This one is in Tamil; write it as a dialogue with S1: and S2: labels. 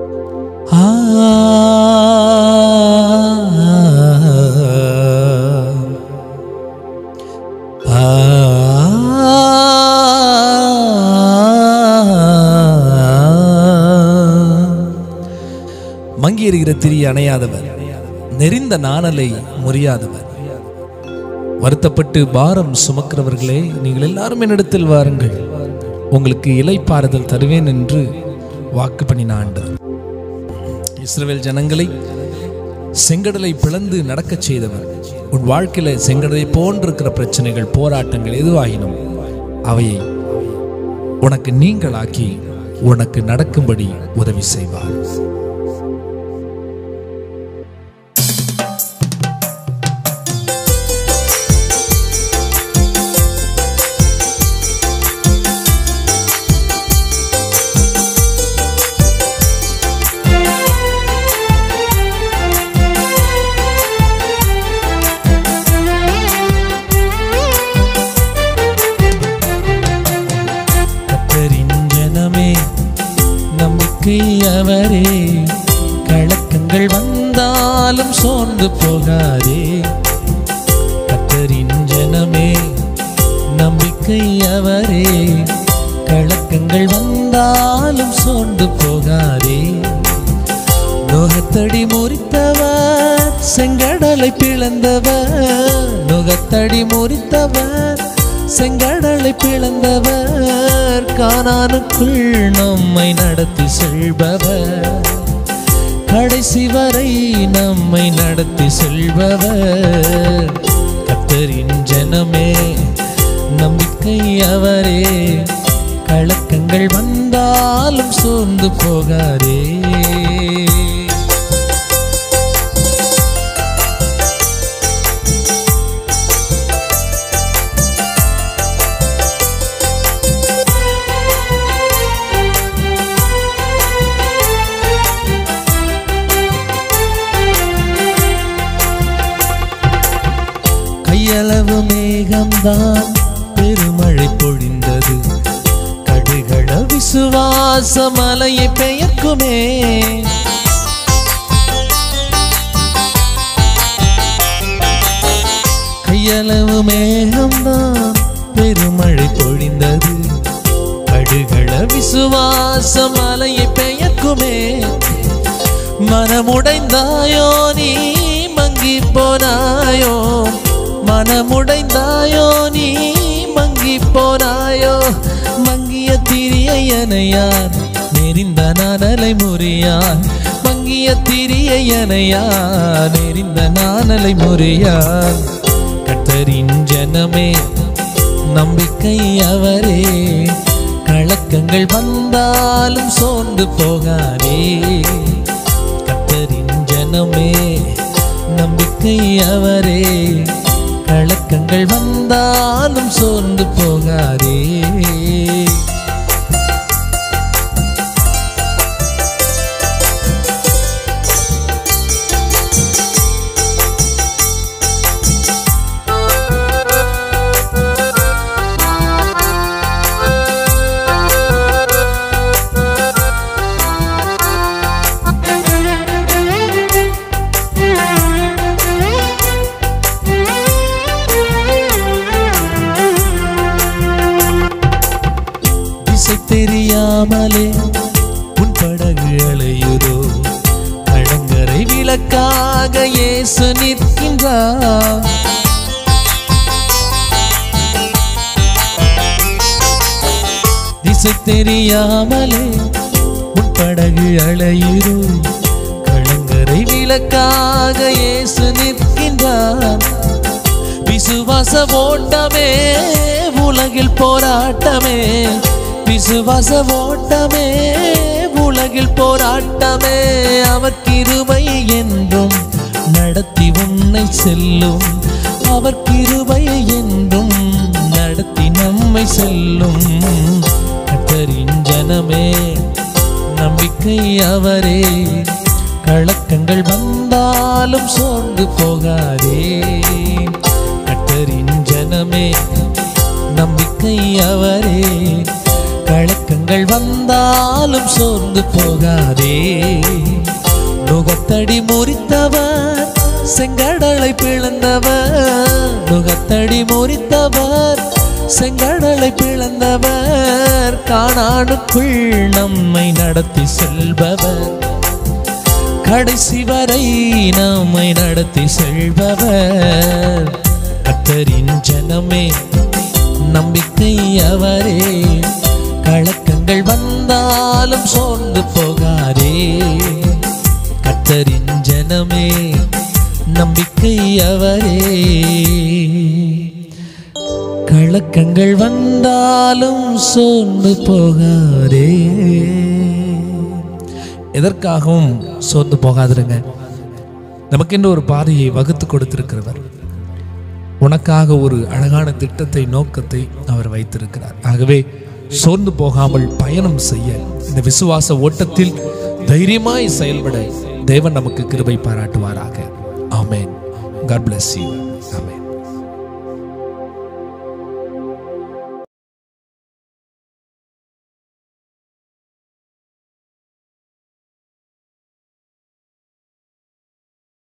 S1: மங்கி எறிகிற திரிய அணையாதவர், நெறிந்த நாணலை முறியாதவர், வருத்தப்பட்டு பாரம் சுமக்கிறவர்களே, நீங்கள் எல்லாரும் என்னிடத்தில் வாருங்கள், உங்களுக்கு இளைப்பாறுதல் தருவேன் என்று வாக்கு பண்ணின ஆண்டவர். இஸ்ரவேல் ஜனங்களை செங்கடலை பிளந்து நடக்க செய்தவர். உன் வாழ்க்கையில செங்கடலை போன்றிருக்கிற பிரச்சனைகள், போராட்டங்கள் எதுவாகினும் அவையை உனக்கு நீங்களாக்கி உனக்கு நடக்கும்படி உதவி செய்வார். அவரே, கலக்கங்கள் வந்தாலும் சோர்ந்து போகாதே. கர்த்தரின் ஜனமே, நம்பிக்கை அவரே, கலக்கங்கள் வந்தாலும் சோர்ந்து போகாதே. நுகத்தடி முறித்தவர், செங்கடலை பிளந்தவர், நுகத்தடி முறித்தவர், செங்கடலை பிளந்தவர், கானானுக்குள் நம்மை நடத்தி செல்பவர், கடைசி வரை நம்மை நடத்தி செல்பவர். கர்த்தரின் ஜனமே, நம்பிக்கை அவரே, கலக்கங்கள் வந்தாலும் சோர்ந்து போகாதே. கையளவு மேகம்தான் பெருமழை பொழிந்தது, கடுகள விசுவாச மலையை பெயர்க்குமே. கையளவு மேகம்தான் பெருமழை பொழிந்தது, கடுகள விசுவாச மலையை பெயர்க்குமே. மனமுடைந்தாயோ நீ மங்கி போனாயோ, மனமுடைந்தாயோ நீ மங்கி போனாயோ. மங்கிய திரியனையார், நெறிந்த நாணலை முறியார், மங்கிய திரியனையார், நெறிந்த நாணலை முறியார். கர்த்தரின் ஜனமே, நம்பிக்கை அவரே, கலக்கங்கள் வந்தாலும் சோர்ந்து போகாதே. கர்த்தரின் ஜனமே, நம்பிக்கை அவரே, கலக்கங்கள் வந்தாலும் சோர்ந்து போகாதே. தெரியாமலே உன் படகு அலையுதோ, கடங்கரை விளக்காக இயேசு நிற்கின்றார். திசை தெரியாமலே உன் படகு அலையுதோ, கடங்கரை விளக்காக இயேசு நிற்கின்றார். விசுவாச ஓட்டமே, உலகில் போராட்டமே, விசுவாச ஓட்டமே, உலகில் போராட்டமே. அவர் கிருபை என்றும் நடத்தி உன்னை செல்லும், அவர் கிருபை என்றும் நடத்தி நம்மை செல்லும். கர்த்தரின் ஜனமே, நம்பிக்கை அவரே, கலக்கங்கள் வந்தாலும் சோர்ந்து போகாதே. கர்த்தரின் ஜனமே, நம்பிக்கை அவரே, கலக்கங்கள் வந்தாலும் சோர்ந்து போகாதே. நுகத்தடி முறித்தவர் செங்கடலை பிளந்தவர், நுகத்தடி முறித்தவர் செங்கடலை பிளந்தவர், கானானுக்குள் நம்மை நடத்தி செல்பவர், கடைசி வரை நம்மை நடத்தி செல்பவர். கர்த்தரின் ஜனமே நம்பிக்கை அவரே, கலக்கங்கள் வந்தாலும் சோர்ந்து போகாதே. கர்த்தரின் ஜனமே நம்பிக்கை அவரே, கலக்கங்கள் வந்தாலும் சோர்ந்து போகாதே. எதற்காகவும் சோர்ந்து போகாதிருங்க. நமக்கென்று ஒரு பாதையை வகுத்து கொடுத்திருக்கிறவர், உனக்காக ஒரு அழகான திட்டத்தை நோக்கத்தை அவர் வைத்திருக்கிறார். ஆகவே சோர்ந்து போகாமல் பயணம் செய்ய, இந்த விசுவாச ஓட்டத்தில் தைரியமாய் செயல்பட தேவன் நமக்கு கிருபை பாராட்டுவாராக. ஆமென். God bless you. ஆமென்.